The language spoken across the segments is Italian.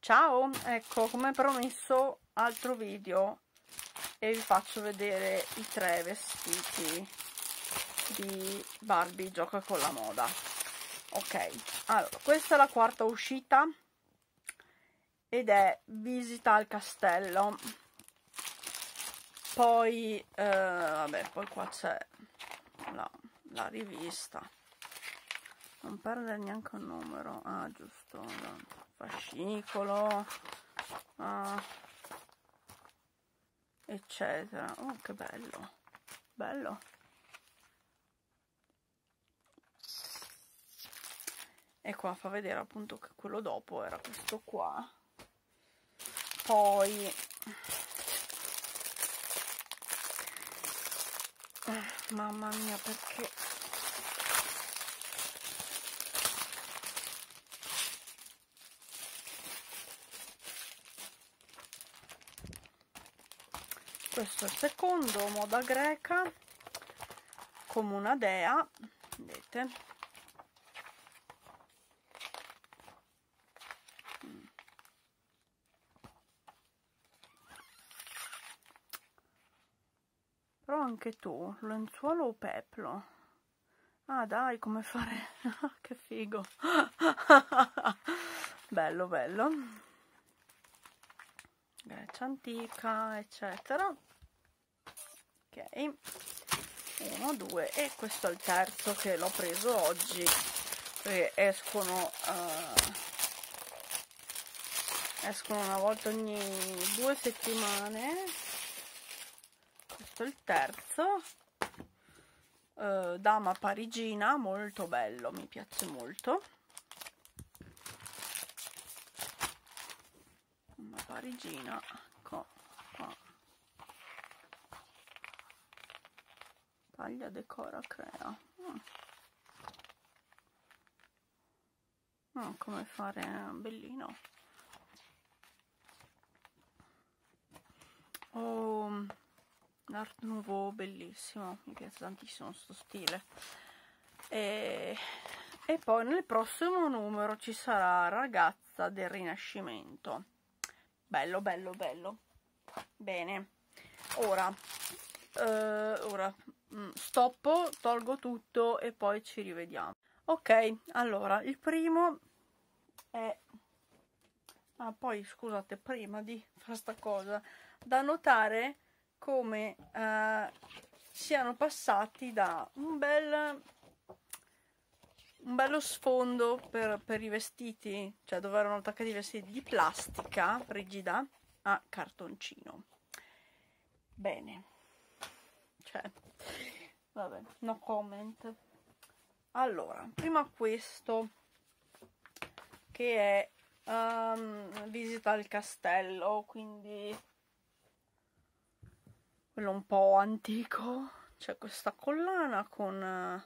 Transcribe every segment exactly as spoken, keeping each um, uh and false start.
Ciao, ecco, come promesso, altro video e vi faccio vedere i tre vestiti di Barbie Gioca con la moda. Ok, allora, questa è la quarta uscita ed è Visita al castello. Poi, eh, vabbè, poi qua c'è la, la rivista. Non perdere neanche un numero. Ah, giusto, fascicolo, ah, eccetera. Oh, che bello, bello. E qua fa vedere appunto che quello dopo era questo qua. Poi eh, mamma mia, perché questo è il secondo, moda greca, come una dea, vedete. Però anche tu, lenzuolo o peplo? Ah dai, come fare? Che figo! Bello, bello. Grecia antica, eccetera. Ok. Uno, due. E questo è il terzo che l'ho preso oggi. Perché escono... Uh, escono una volta ogni due settimane. Questo è il terzo. Uh, dama parigina, molto bello, mi piace molto. Dama parigina, ecco qua. Taglia, decora, crea. Mm. Mm, come fare un bellino. Oh, l'Art Nouveau, bellissimo, mi piace tantissimo questo stile. E, e poi nel prossimo numero ci sarà Ragazza del Rinascimento. Bello, bello, bello. Bene, ora, eh, ora stoppo, tolgo tutto e poi ci rivediamo. Ok, allora, il primo è... Ah, poi scusate, prima di fare sta cosa, da notare come eh, siano passati da un bel un bello sfondo per, per i vestiti, cioè dove erano attaccati i vestiti di plastica rigida, a cartoncino. Bene, cioè vabbè, no comment. Allora, prima questo che è um, Visita al castello, quindi quello un po' antico. C'è questa collana con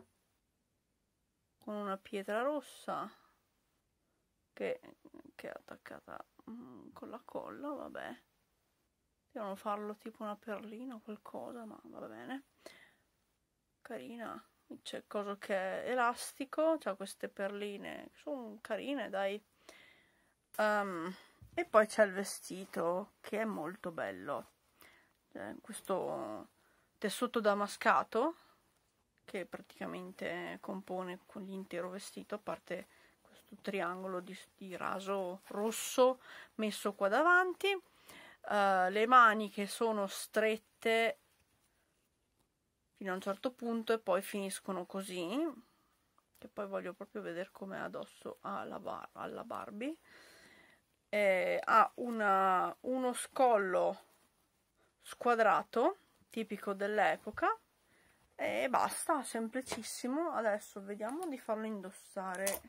con una pietra rossa che, che è attaccata mm, con la colla, vabbè, devono farlo tipo una perlina o qualcosa, ma va bene, carina. C'è cosa che è elastico, c'ha queste perline, sono carine, dai. Um, e poi c'è il vestito che è molto bello, c'è questo tessuto damascato che praticamente compone con l'intero vestito, a parte questo triangolo di, di raso rosso messo qua davanti. Uh, le maniche sono strette fino a un certo punto e poi finiscono così, che poi voglio proprio vedere com'è addosso alla, bar alla Barbie. Eh, ha una, uno scollo squadrato tipico dell'epoca e basta, semplicissimo. Adesso vediamo di farlo indossare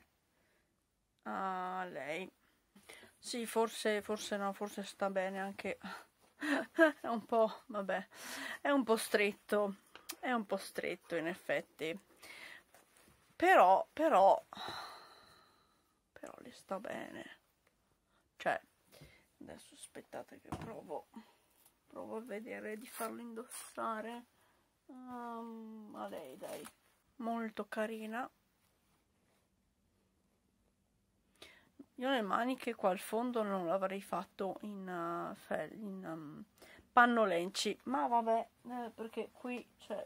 a lei. Sì, forse, forse no, forse sta bene anche. È un po', vabbè, è un po' stretto, è un po' stretto in effetti. Però, però, però le sta bene. Cioè, adesso aspettate che provo, provo a vedere di farlo indossare. Um, a lei, dai, molto carina. io le maniche qua al fondo non l'avrei fatto in, uh, in um, pannolenci, ma vabbè, eh, perché qui c'è,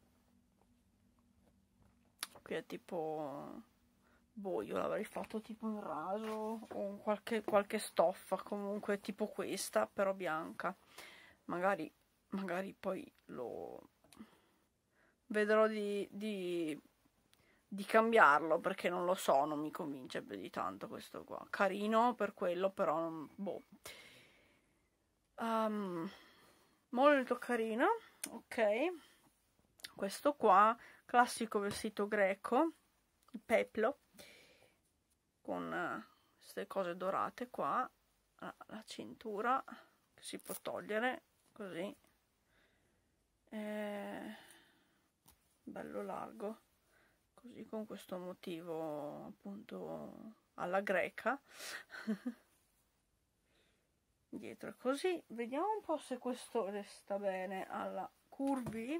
qui è tipo, boh, io l'avrei fatto tipo in raso o qualche, qualche stoffa, comunque tipo questa, però bianca. Magari, magari poi lo vedrò di, di di cambiarlo, perché non lo so, non mi convince più di tanto questo qua. Carino per quello, però boh. Um, molto carino, ok. Questo qua, classico vestito greco, il peplo, con queste uh, cose dorate qua, la, la cintura che si può togliere così, e bello largo, così, con questo motivo appunto alla greca. Dietro è così. Vediamo un po' se questo resta bene alla curvy.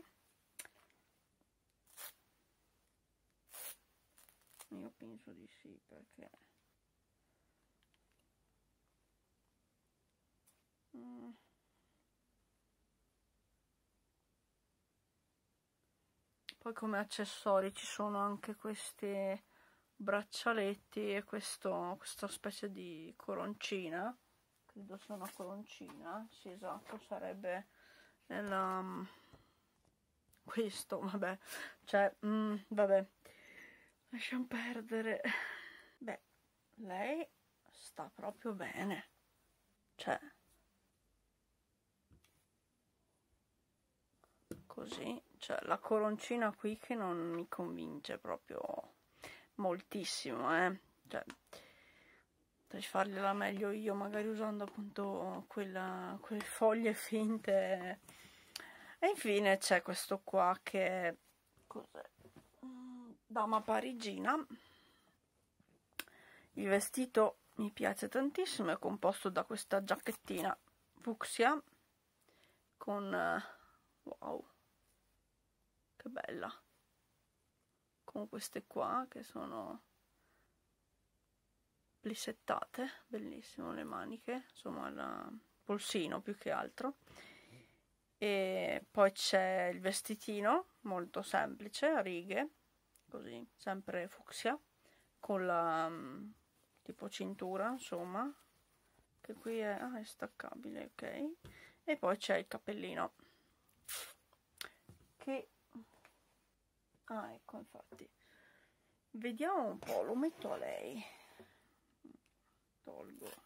Io penso di sì, perché mm. Poi come accessori ci sono anche questi braccialetti e questo, questa specie di coroncina, credo sia una coroncina, sì esatto, sarebbe nella, questo, vabbè, cioè, mm, vabbè, lasciamo perdere. Beh, lei sta proprio bene, cioè, così, cioè la coroncina qui che non mi convince proprio moltissimo, eh, cioè potrei fargliela meglio io, magari usando appunto quella, quelle foglie finte. E infine c'è questo qua che è, cos'è? Dama parigina. Il vestito mi piace tantissimo, è composto da questa giacchettina fucsia con, wow, che bella, con queste qua che sono plissettate, bellissimo, le maniche, insomma il polsino più che altro. E poi c'è il vestitino molto semplice a righe, così, sempre fucsia, con la tipo cintura, insomma, che qui è, ah, è staccabile, ok. E poi c'è il cappellino che, ah ecco, infatti, vediamo un po', lo metto a lei, tolgo,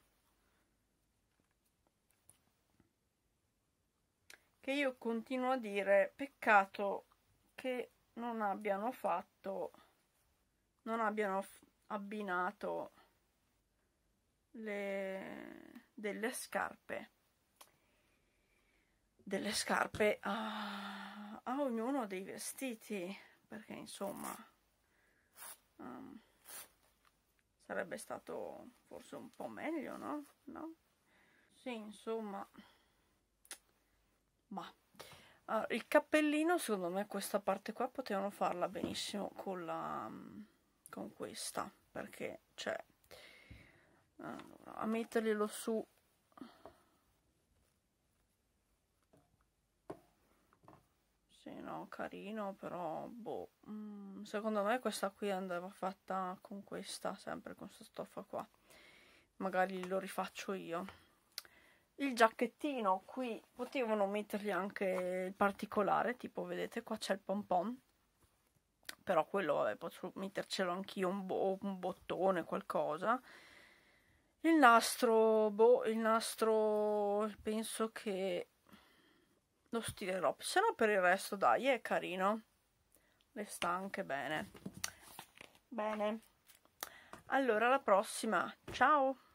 che io continuo a dire peccato che non abbiano fatto, non abbiano abbinato le delle scarpe delle scarpe a, a ognuno dei vestiti, perché insomma um, sarebbe stato forse un po' meglio, no? No? Sì, insomma, ma uh, il cappellino, secondo me questa parte qua potevano farla benissimo con la um, con questa, perché cioè allora, a metterglielo su sì, no, carino, però boh, mm, secondo me questa qui andava fatta con questa, sempre con questa stoffa qua, magari lo rifaccio io. Il giacchettino qui potevano mettergli anche il particolare, tipo vedete qua c'è il pom pom, però quello vabbè, posso mettercelo anch'io, un, bo un bottone, qualcosa. Il nastro, boh, il nastro penso che lo stirerò, se no per il resto dai, è carino, le sta anche bene. Bene, allora alla prossima, ciao!